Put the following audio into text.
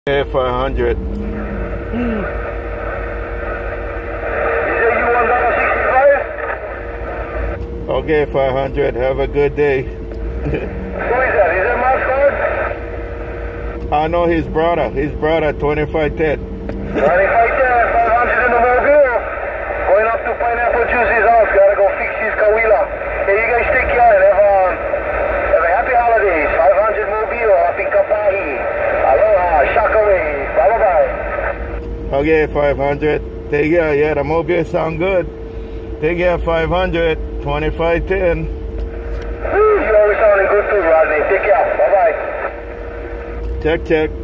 Okay, 500. You say you want $1.65? Okay, 500. Have a good day. Who is that? Is that my card? I know his brother. His brother, 2510. 2510, 500 in the mobile. Going up to Pineapple Juice's house. Gotta go fix his Kawila. Hey, you guys take care and have a happy holidays. 500 mobile, happy Kapahi. Aloha, shakaway. Bye-bye. Okay, 500. Take care. Yeah, the mobile sound good. Take care, 500. 2510. You always sounding good too, Rodney. Take care. Bye-bye. Check, check.